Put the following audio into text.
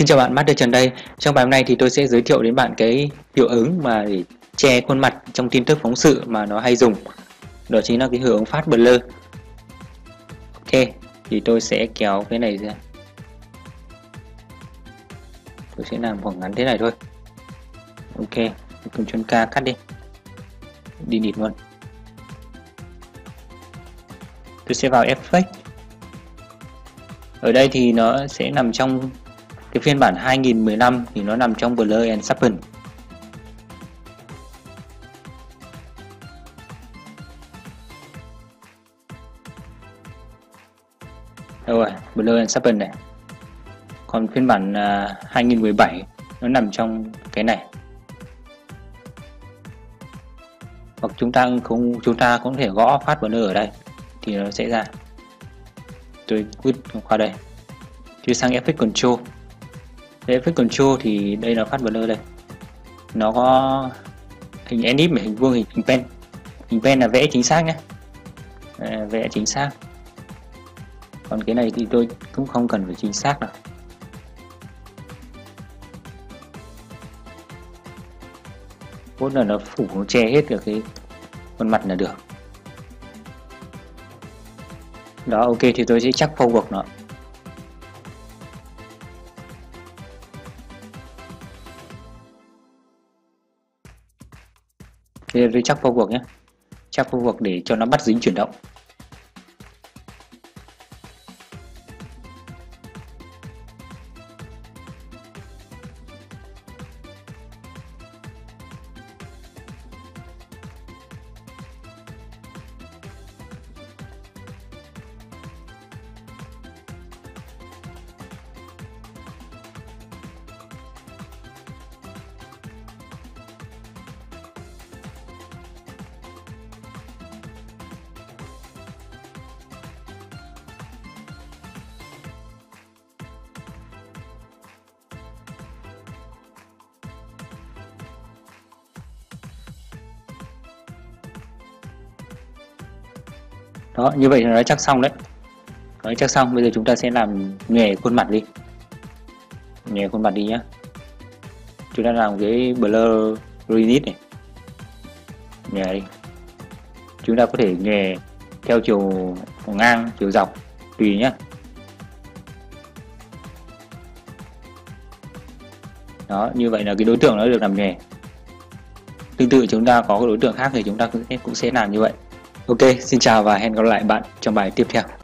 Xin chào bạn, Master Trần đây. Trong bài hôm nay thì tôi sẽ giới thiệu đến bạn cái hiệu ứng mà để che khuôn mặt trong tin tức phóng sự mà nó hay dùng. Đó chính là cái hiệu ứng Fast Blur. Ok, thì tôi sẽ kéo cái này ra. Tôi sẽ làm khoảng ngắn thế này thôi. Ok, Ctrl K cắt đi. Delete luôn. Tôi sẽ vào Effect. Ở đây thì nó sẽ nằm trong cái phiên bản 2015 thì nó nằm trong Blur and Sharpen. Đâu rồi, Blur and Sharpen này. Còn phiên bản 2017 nó nằm trong cái này. Hoặc chúng ta cũng có thể gõ Fast Blur ở đây thì nó sẽ ra. Tôi quit qua đây. Chuyển sang Effect Control. Effect Control thì đây là Fast Blur đây. Nó có hình ellipse, hình vuông, hình pen. Hình pen là vẽ chính xác nhé. Vẽ chính xác. Còn cái này thì tôi cũng không cần phải chính xác đâu. Cốt là nó phủ, nó che hết được cái khuôn mặt là được. Đó, ok thì tôi sẽ chắc forward nó. Bây giờ tôi chắc forward nhé. Chắc forward để cho nó bắt dính chuyển động. Đó, như vậy là nó chắc xong đấy. Nó chắc xong, bây giờ chúng ta sẽ làm nhòe khuôn mặt đi. Nhòe khuôn mặt đi nhá. Chúng ta làm cái blur unit này. Nhòe đi. Chúng ta có thể nhòe theo chiều ngang, chiều dọc tùy nhá. Đó, như vậy là cái đối tượng nó được làm nhòe. Tương tự chúng ta có cái đối tượng khác thì chúng ta cũng sẽ làm như vậy. Ok, xin chào và hẹn gặp lại bạn trong bài tiếp theo.